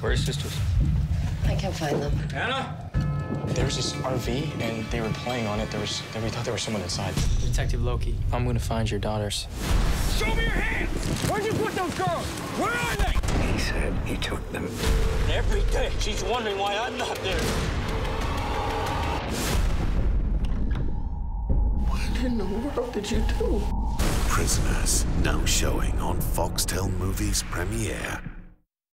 Where are your sisters? I can't find them. Anna? There was this RV, and they were playing on it. We thought there was someone inside. Detective Loki, I'm gonna find your daughters. Show me your hands! Where'd you put those girls? Where are they? He said he took them. Every day, she's wondering why I'm not there. What in the world did you do? Prisoners, now showing on Foxtel Movies Premiere.